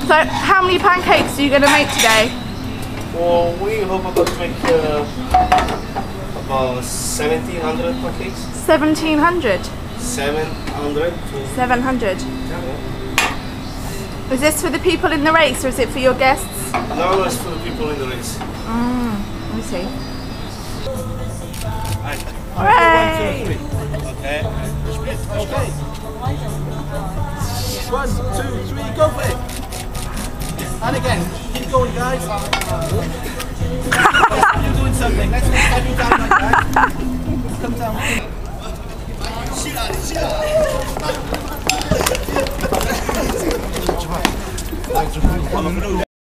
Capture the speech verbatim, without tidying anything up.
So, how many pancakes are you going to make today? Well, we hope about to make uh, about seventeen hundred pancakes. seventeen hundred? seven hundred. seven hundred. Yeah. Is this for the people in the race or is it for your guests? No, it's for the people in the race. Mm, let me see. Hooray! Hooray! Okay. Okay. One, two, three, go for it. And again, keep going, guys.